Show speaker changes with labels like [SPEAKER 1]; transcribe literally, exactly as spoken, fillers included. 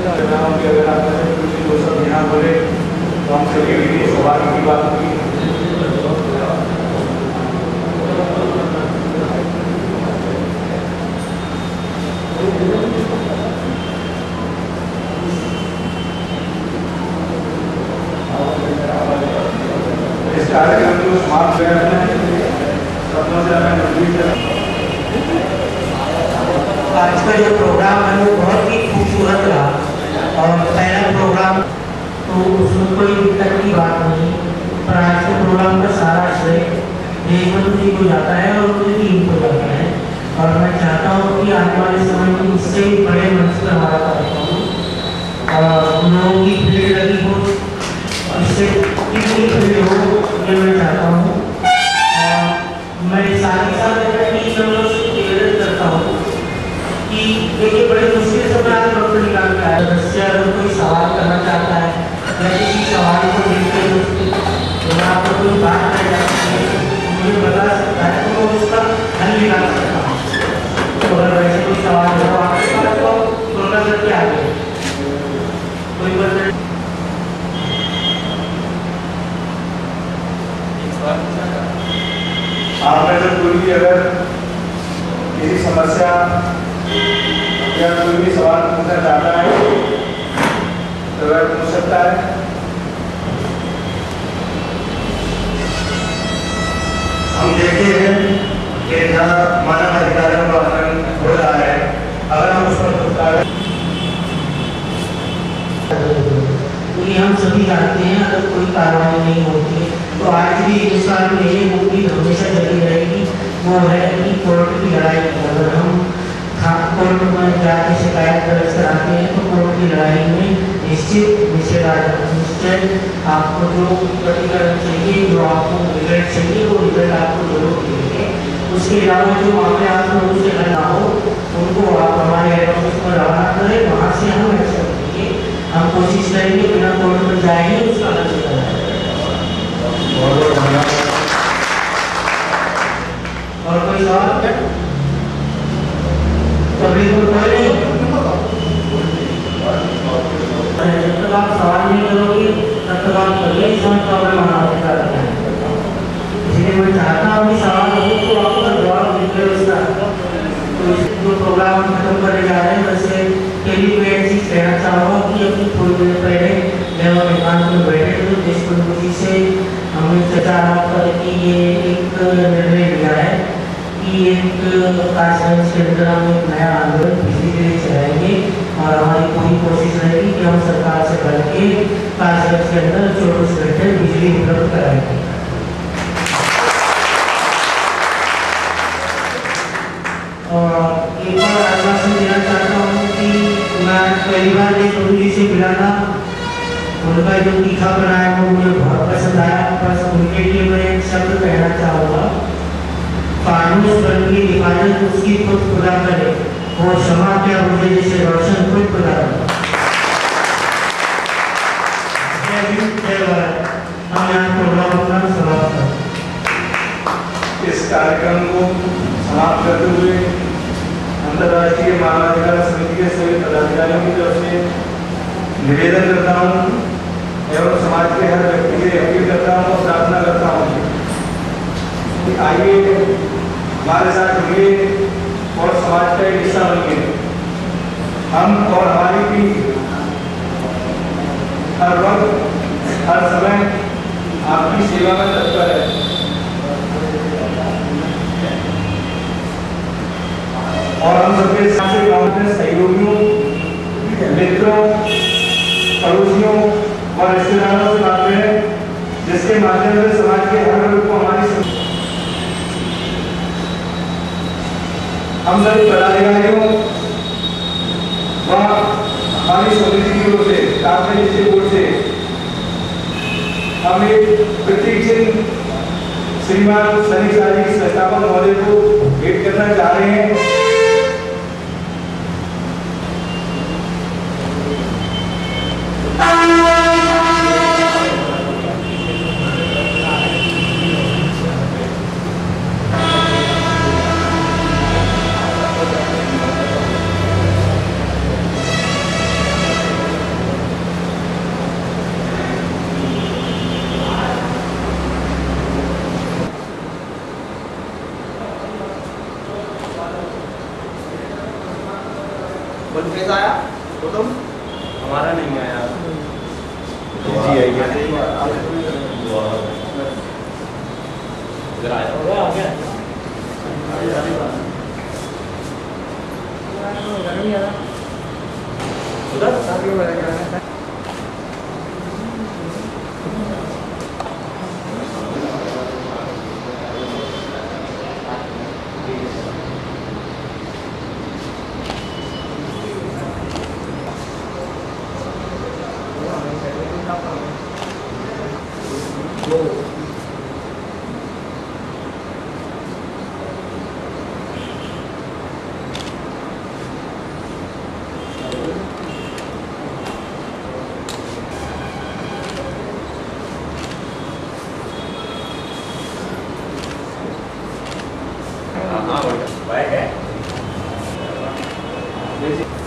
[SPEAKER 1] अगर आप कुछ दो सब यहाँ बोले तो हम सभी के लिए सवाल की बात होगी। इस कार्यक्रम को समाप्त
[SPEAKER 2] आज का जो प्रोग्राम है वो बहुत ही खूबसूरत रहा और पहला प्रोग्राम तो उसमें कोई दिक्कत की बात नहीं, पर आज के प्रोग्राम का सारा श्रेय देशबंधु जी को जाता है और उनकी टीम को जाता है। और मैं चाहता हूँ कि आने वाले समय में इससे बड़े मंच पर हमारा कार्यक्रम और उन लोगों की भीड़ लगी हो, इससे कितनी भीड़ हो ये मैं चाहता हूँ। मैं साथ ही साथ प्रेरित करता हूँ कि देखिए बड़ी मुश्किल से मैं आज वक्त निकाल के आया। सदस्य अगर कोई सवाल करना चाहता है या किसी सवाल को देखते हुए आपको कोई बात कर जाती है मुझे बता सकता है तो मैं उसका हल निकाल सकता हूँ। तो अगर वैसे कोई सवाल हो आपके पास तो तुलना करके आगे कोई बात
[SPEAKER 1] आप में से कोई भी अगर किसी समस्या या कोई भी सवाल पूछना चाहता है तो वह पूछ सकता है।
[SPEAKER 3] हम देखते हैं कि जहाँ मानव अधिकारों का हनन हो रहा है, अगर हम उस पर गुस्सा
[SPEAKER 2] क्योंकि हम सभी जानते हैं अगर कोई कार्रवाई नहीं होती है तो आज भी हिंदुस्तान में ये उम्मीद हमेशा जगी रहेगी, वो है कि कोर्ट की लड़ाई। अगर हम कोर्ट में जाके शिकायत दर्ज कराते हैं तो कोर्ट की लड़ाई में निश्चित निश्चय आपको जो प्रतिकरण चाहिए, जो आपको रिजल्ट चाहिए वो रिजल्ट आपको जरूर मिलेंगे। उसके अलावा जो मामले आप लोगों से हल ना हो उनको आप हमारे हेड ऑफिस में रवाना करें, वहाँ से हम एक्शन लेंगे। हम कोशिश करेंगे बिना कोर्ट में जाएंगे उसका हल निकाला जाए। और कोई सवाल पब्लिक को कोई नहीं, जब तक आप सवाल नहीं करोगे तब तक आप कभी नहीं समझ पाओगे मानव है। इसलिए मैं चाहता हूँ कि सवाल हो तो आपका जवाब मिलकर उसका तो जो प्रोग्राम खत्म करने जा रहे हैं वैसे के लिए मैं एक चीज़ कहना चाहूँगा कि अभी थोड़ी देर पहले मैं और एकांत में बैठे थे देशबंधु जी से हमने चर्चा कर कि ये एक निर्णय लिया है कि एक काशगंज के अंदर हम एक नया आंदोलन बिजली के लिए चलाएंगे और हमारी पूरी कोशिश रहेगी कि हम सरकार से बढ़ के काशगंज के अंदर चौबीस घंटे बिजली उपलब्ध कराएंगे। और एक बार आश्वासन देना चाहता हूँ कि मैं पहली बार देशबंधु जी से मिला था, उनका जो तीखा बनाया वो मुझे बहुत पसंद आया। बस उनके लिए मैं एक शब्द कहना चाहूँगा, फानूस बन की हिफाजत उसकी खुद खुदा करे, वो क्षमा क्या मुझे जैसे रोशन खुद खुदा करे। हम यहाँ प्रोग्राम अपना समाप्त करते।
[SPEAKER 1] इस कार्यक्रम को समाप्त करते हुए अंतर्राष्ट्रीय मानवाधिकार समिति के सभी पदाधिकारियों की तरफ से निवेदन करता हूँ एवं समाज के हर व्यक्ति से अपील करता हूँ और प्रार्थना करता हूँ कि आइए हमारे साथ जुड़िए और समाज का एक हिस्सा बनिए। हम और हमारी पीढ़ी हर वक्त हर समय आपकी सेवा में तत्पर है। और हम सबके साथ से गाँव में सहयोगियों, मित्रों, पड़ोसियों और रिश्तेदारों से बात करें जिसके माध्यम से समाज के हर वर्ग को हमारी हम सभी पदाधिकारियों व हमारी समिति की ओर से काफी की ओर से हम एक प्रतीक चिन्ह श्रीमान सैनिक साजी की संस्थापक महोदय को भेंट करना चाह रहे हैं।
[SPEAKER 4] हमारा नहीं आया।
[SPEAKER 1] जी आइए।
[SPEAKER 4] इधर आया
[SPEAKER 2] हो गया हो गया
[SPEAKER 4] उधर हाँ हाँ बाइक है।